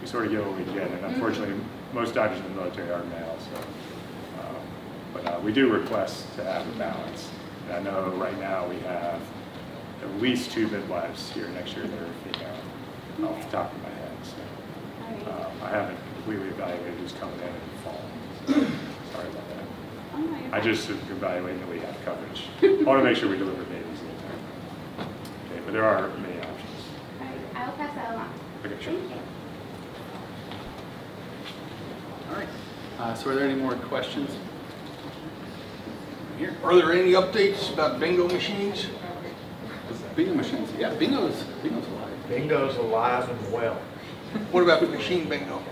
we sort of get what we get, and unfortunately, most doctors in the military are male, so. Um, but uh, we do request to have a balance. And I know right now we have at least two midwives here next year that are female, off the top of my head. So um, I haven't completely evaluated who's coming in in the fall. Sorry about that. I just evaluating that we have coverage. I want to make sure we deliver babies in time. Okay, but there are many options. All right, I will pass that along. Okay, sure. Thank you. All right. Uh, so are there any more questions? Here. Are there any updates about bingo machines? Bingo machines. Yeah, bingo's bingo's alive. Bingo's alive and well. What about the machine bingo?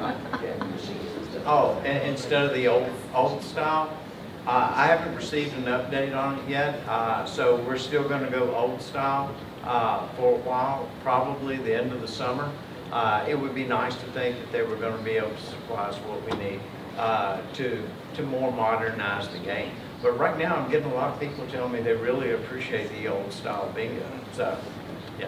Oh, and instead of the old old style, uh, I haven't received an update on it yet. Uh, so we're still going to go old style uh, for a while, probably the end of the summer. Uh, it would be nice to think that they were going to be able to supply us what we need uh, to to more modernize the game. But right now, I'm getting a lot of people telling me they really appreciate the old style bingo. So, yeah.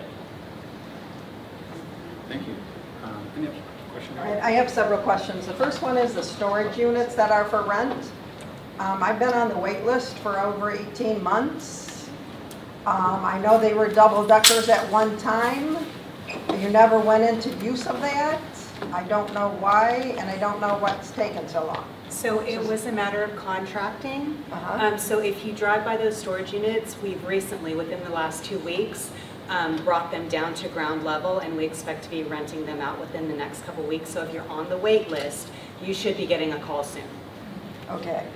Thank you. Um, any other questions? All right, I have several questions. The first one is the storage units that are for rent. Um, I've been on the wait list for over eighteen months. Um, I know they were double deckers at one time. You never went into use of that. I don't know why, and I don't know what's taken so long. So it was a matter of contracting. Uh-huh. Um, so if you drive by those storage units, we've recently, within the last two weeks, um, brought them down to ground level, and we expect to be renting them out within the next couple weeks. So if you're on the wait list, you should be getting a call soon. Okay.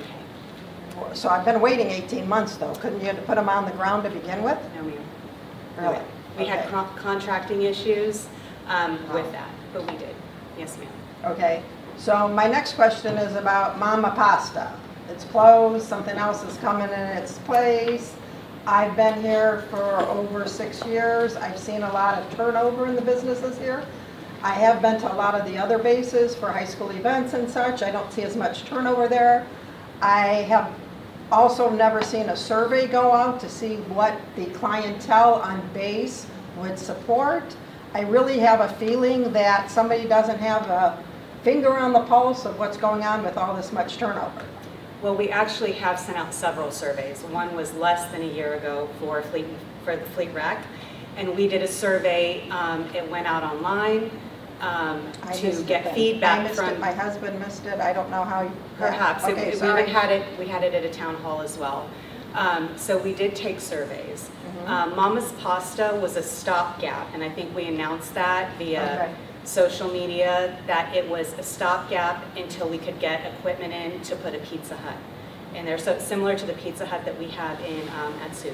So I've been waiting eighteen months though. Couldn't you put them on the ground to begin with? No, ma'am. Really? We had Okay. con- contracting issues um, Oh. with that, but we did. Yes, ma'am. Okay. So my next question is about Mama Pasta. It's closed, something else is coming in its place. I've been here for over six years. I've seen a lot of turnover in the businesses here. I have been to a lot of the other bases for high school events and such. I don't see as much turnover there. I have also never seen a survey go out to see what the clientele on base would support. I really have a feeling that somebody doesn't have a finger on the pulse of what's going on with all this much turnover. Well, we actually have sent out several surveys. One was less than a year ago for Fleet, for the Fleet Rec, and we did a survey. Um, it went out online um, I to missed get it then. feedback I missed from. it. My husband missed it. I don't know how. You, Perhaps. Yeah. It- Okay, we sorry. even had it. We had it at a town hall as well. Um, so we did take surveys. Mm-hmm. Um, Mama's Pasta was a stopgap, and I think we announced that via Okay. social media that it was a stopgap until we could get equipment in to put a Pizza Hut. And they're so similar to the Pizza Hut that we have in um, Atsugi.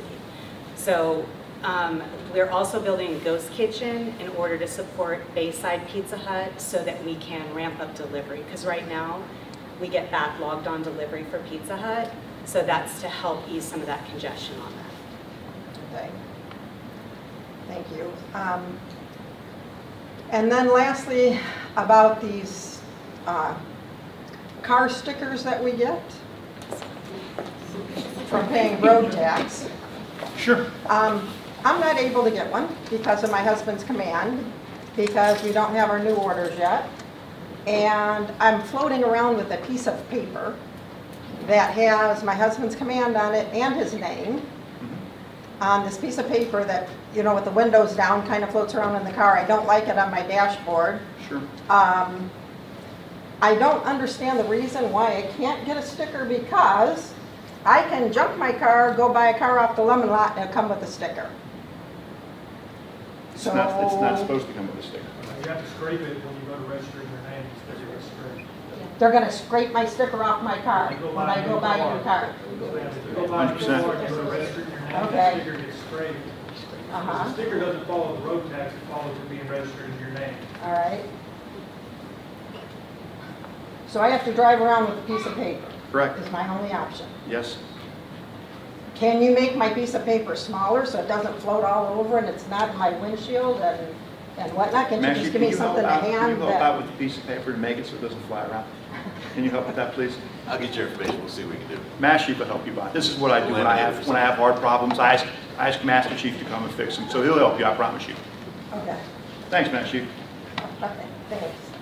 So um, we're also building a ghost kitchen in order to support Bayside Pizza Hut so that we can ramp up delivery. Because right now we get backlogged on delivery for Pizza Hut. So that's to help ease some of that congestion on that. Okay. Thank you. Um, and then lastly, about these uh, car stickers that we get from paying road tax. Sure. Um, I'm not able to get one because of my husband's command, because we don't have our new orders yet. And I'm floating around with a piece of paper that has my husband's command on it and his name. On this piece of paper that, you know, with the windows down, kind of floats around in the car. I don't like it on my dashboard. Sure. Um, I don't understand the reason why I can't get a sticker, because I can junk my car, go buy a car off the lemon lot, and it'll come with a sticker. It's not, it's not supposed to come with a sticker. You have to scrape it when you go to register your name, it's sticker is scraped. They're gonna scrape my sticker off my car when I go buy a new car. one hundred percent. Okay. The sticker gets scraped. Uh-huh. The sticker doesn't follow the road tax, it follows it being registered in your name. All right. So I have to drive around with a piece of paper. Correct. Is my only option. Yes. Can you make my piece of paper smaller so it doesn't float all over and it's not in my windshield and, and whatnot? Can you Matthew, just can give me you help something to out, can you hand help that? out with the piece of paper to make it so it doesn't fly around? Can you help with that, please? I'll get your information. We'll see what we can do. Master Chief will help you out. This is what I do when I have, when I have hard problems. I ask, I ask Master Chief to come and fix them. So he'll help you, I promise you. Okay. Thanks, Master Chief. Okay, thanks.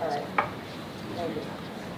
All right. Thank you.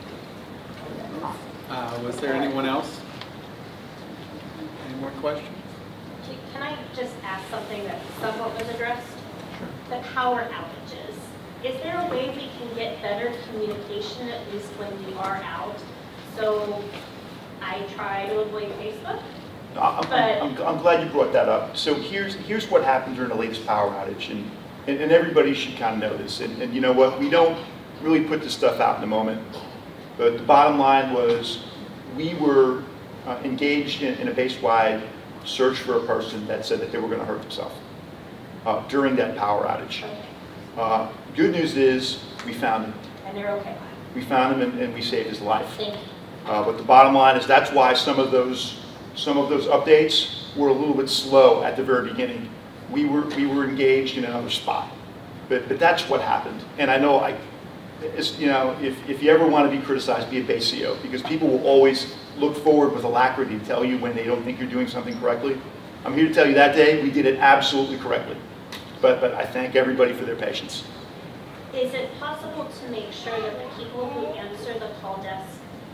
Uh, was there anyone else? Any more questions? Can I just ask something that somewhat was addressed? The power outages. Is there a way we can get better communication, at least when we are out? So I try to avoid Facebook. I'm, I'm, I'm, I'm glad you brought that up. So here's here's what happened during the latest power outage, and and, and everybody should kind of know this. And, and you know what? We don't really put this stuff out in the moment, but the bottom line was we were uh, engaged in, in a base-wide search for a person that said that they were going to hurt themselves uh, during that power outage. Uh, good news is we found him. And they're okay. We found him and, and we saved his life. Thank you. Uh, but the bottom line is that's why some of those some of those updates were a little bit slow at the very beginning. We were we were engaged in another spot, but but that's what happened. And I know I, it's, you know, if if you ever want to be criticized, be a base C E O, because people will always look forward with alacrity to tell you when they don't think you're doing something correctly. I'm here to tell you that day we did it absolutely correctly. But but I thank everybody for their patience. Is it possible to make sure that the people who answer the call desk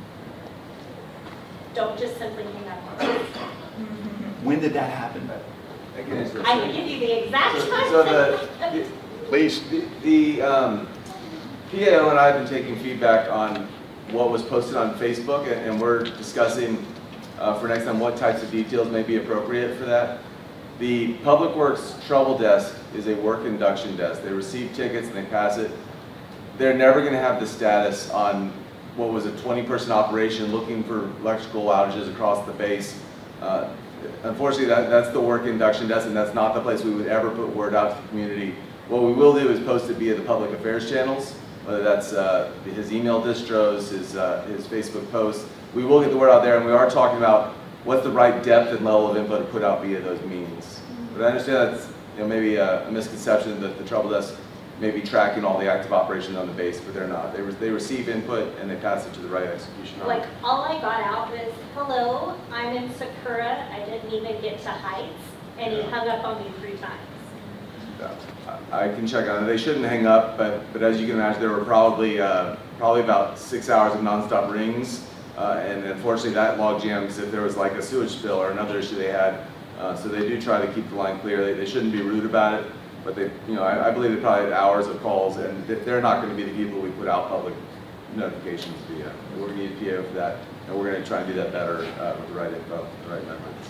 don't just simply hang up on us? When did that happen? I can answer this. I can give you the exact So- time. so the- the- Please. The, the um, P A O and I have been taking feedback on what was posted on Facebook, and, and we're discussing uh, for next time what types of details may be appropriate for that. The Public Works Trouble Desk is a work induction desk. They receive tickets and they pass it. They're never going to have the status on what was a twenty person operation looking for electrical outages across the base. Uh, unfortunately, that, that's the work induction desk, and that's not the place we would ever put word out to the community. What we will do is post it via the public affairs channels, whether that's uh, his email distros, his, uh, his Facebook posts. We will get the word out there, and we are talking about what's the right depth and level of input to put out via those means. But I understand that's, you know, maybe a, a misconception that the trouble desk may be tracking all the active operations on the base, but they're not. They, re they receive input and they pass it to the right execution. Like, all I got out was, hello, I'm in Sakura, I didn't even get to Heights, and he hung up on me three times. Yeah, I I can check on it. They shouldn't hang up, but, but as you can imagine, there were probably, uh, probably about six hours of nonstop rings. Uh, and unfortunately that log jams if there was like a sewage spill or another issue they had. Uh, so they do try to keep the line clear. They, they shouldn't be rude about it, but they, you know, I, I believe they probably had hours of calls, and they're not going to be the people we put out public notifications via. We're going to need a P A O for that, and we're going to try and do that better uh, with the right info, the right methods.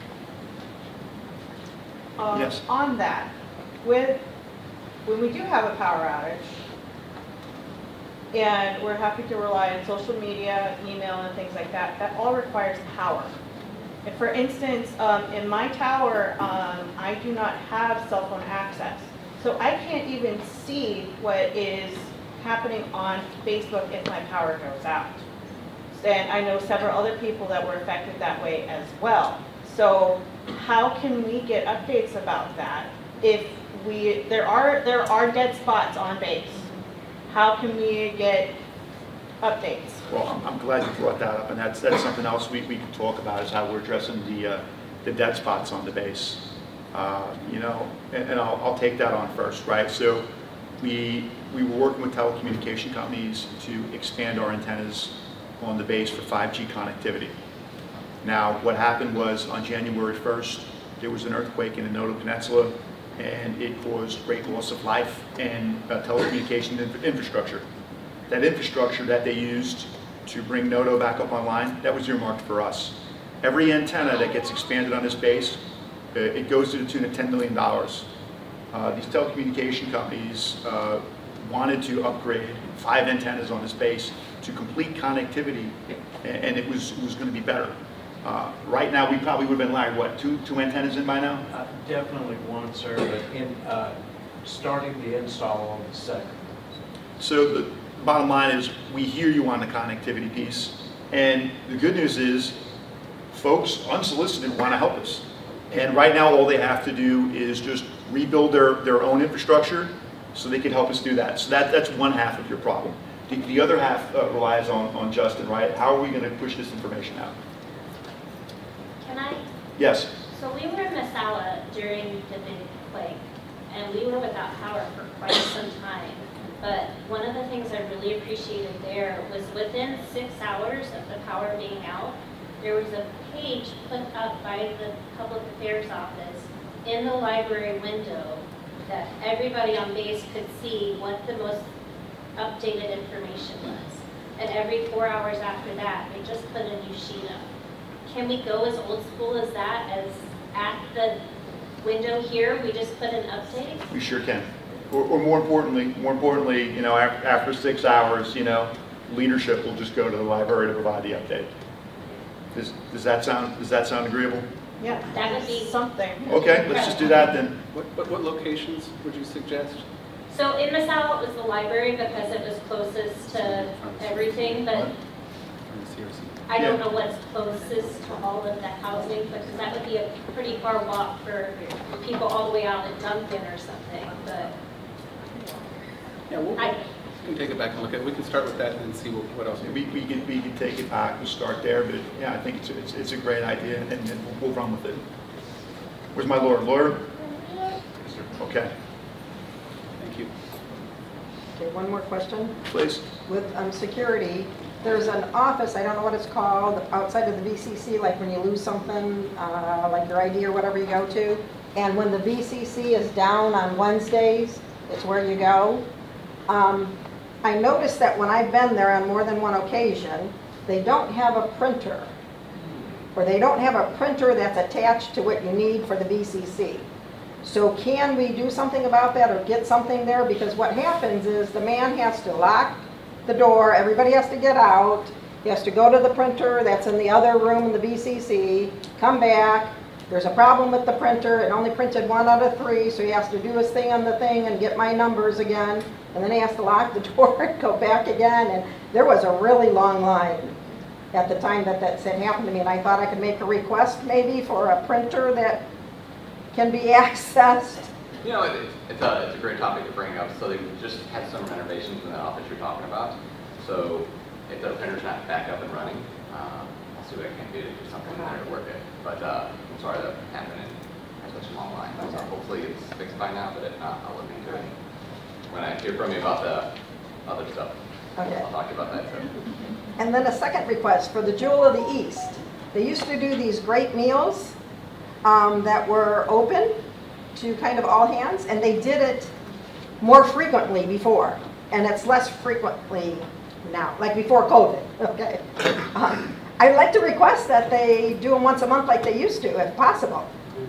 Um, Yes. On that, with, when we do have a power outage, and we're happy to rely on social media, email, and things like that, that all requires power. And for instance, um, in my tower, um, I do not have cell phone access. So I can't even see what is happening on Facebook if my power goes out. And I know several other people that were affected that way as well. So how can we get updates about that if we, there are, there are dead spots on base? How can we get updates? Well, I'm, I'm glad you brought that up, and that's that's something else we, we can talk about, is how we're addressing the uh, the dead spots on the base. Uh, you know, and, and I'll, I'll take that on first, right? So we we were working with telecommunication companies to expand our antennas on the base for five G connectivity. Now, what happened was on January first, there was an earthquake in the Noto Peninsula, and it caused great loss of life and uh, telecommunication infra infrastructure. That infrastructure that they used to bring Noto back up online, that was earmarked for us. Every antenna that gets expanded on this base, uh, it goes to the tune of ten million dollars. Uh, these telecommunication companies uh, wanted to upgrade five antennas on this base to complete connectivity, and, and it was, it was going to be better. Uh, right now, we probably would have been like, what, two, two antennas in by now? Uh, definitely one, sir, but in uh, starting the install on the second. So the bottom line is, we hear you on the connectivity piece, and the good news is, folks unsolicited want to help us. And right now, all they have to do is just rebuild their, their own infrastructure so they can help us do that. So that, that's one half of your problem. The, the other half uh, relies on, on Justin, right? How are we going to push this information out? Can I? Yes. So we were in Massawa during the big quake, and we were without power for quite some time. but one of the things I really appreciated there was within six hours of the power being out, there was a page put up by the Public Affairs Office in the library window that everybody on base could see what the most updated information was. And every four hours after that, they just put a new sheet up. Can we go as old school as that, as at the window here, we just put an update? We sure can. Or, or more importantly, more importantly, you know, after, after six hours, you know, leadership will just go to the library to provide the update. Does, does that sound, does that sound agreeable? Yeah, that would be something. Okay, let's just do that then. What, what, what locations would you suggest? So in Massawa, it was the library because it was closest to everything, but I don't know what's closest to all of the housing, because that would be a pretty far walk for people all the way out in Duncan or something, but Yeah, we'll, I, we can take it back and look at it. We can start with that and then see what, what else. We, we can we can take it back and start there, but yeah, I think it's it's, it's a great idea, and, and we'll, we'll run with it. Where's my lawyer? Lawyer? Okay. Thank you. Okay, one more question. Please. With um, security, there's an office, I don't know what it's called, outside of the V C C, like when you lose something, uh, like your I D or whatever you go to. And when the V C C is down on Wednesdays, it's where you go. Um, I noticed that when I've been there on more than one occasion, they don't have a printer. Or they don't have a printer that's attached to what you need for the V C C. So can we do something about that or get something there? Because what happens is the man has to lock the door, everybody has to get out, he has to go to the printer that's in the other room in the V C C, come back, there's a problem with the printer, it only printed one out of three, so he has to do his thing on the thing and get my numbers again, and then he has to lock the door and go back again, and there was a really long line at the time that that had happened to me, and I thought I could make a request maybe for a printer that can be accessed. You know, it, it's, a, it's a great topic to bring up. So they just had some renovations in the office you're talking about. So if the printer's not back up and running, um, I'll see what I can do to do something there to work it. But uh, I'm sorry that happened in such a long line. So hopefully it's fixed by now, but if not, I'll look into it. When I hear from you about the other stuff, Okay. I'll talk to you about that too. And then a second request for the Jewel of the East. They used to do these great meals um, that were open to kind of all hands, and they did it more frequently before, and it's less frequently now, like before COVID, okay? Um, I'd like to request that they do them once a month like they used to, if possible.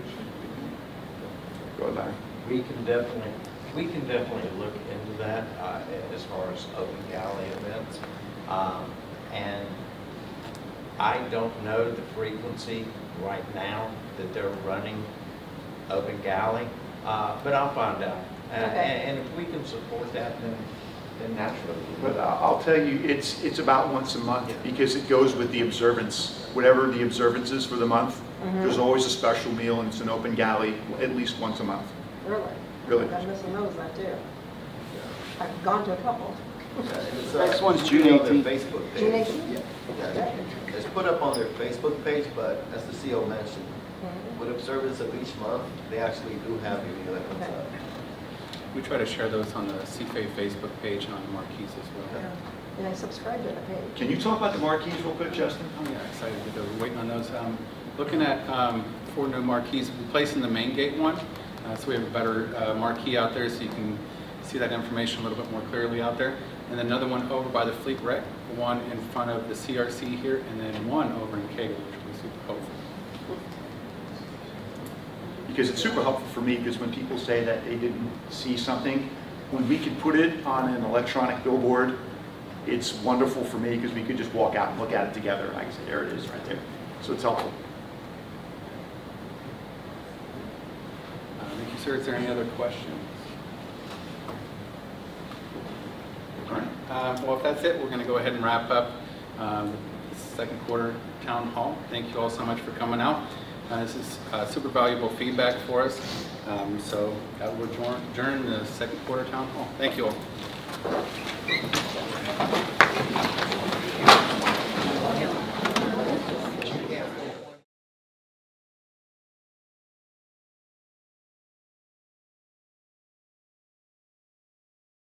Go ahead, Larry. We can definitely, we can definitely look into that uh, as far as open galley events. Um, and I don't know the frequency right now that they're running open galley, uh, but I'll find out. Uh, Okay. and, and if we can support that, then, then naturally. we But will. I'll tell you, it's it's about once a month because it goes with the observance. Whatever the observance is for the month, Mhm. there's always a special meal and it's an open galley at least once a month. Really? Really. I'm missing those then too. I've gone to a couple. Next one's Put June it on their eighteenth. Facebook page. June eighteenth? Yeah. Yeah. It's put up on their Facebook page, but as the C O mentioned, with observance of each month, they actually do have a meal that comes Okay. up. We try to share those on the C F A Y Facebook page and on the marquees as well. And I subscribe to the page. Can you talk about the marquees real quick, Justin? Oh yeah, excited to go. We're waiting on those. Um, looking at um, four new marquees, replacing the main gate one. Uh, so we have a better uh, marquee out there so you can see that information a little bit more clearly out there. And then another one over by the Fleet Rec, one in front of the C R C here, and then one over in Cagle, which will be super helpful. Because it's super helpful for me because when people say that they didn't see something, when we could put it on an electronic billboard, it's wonderful for me because we could just walk out and look at it together. Like I said, there it is right there. So it's helpful. Uh, thank you, sir. Is there any other questions? All right. Uh, well, if that's it, we're going to go ahead and wrap up um, the second quarter town hall. Thank you all so much for coming out. Uh, this is uh, super valuable feedback for us. Um, so that will adjourn the second quarter town hall. Thank you all.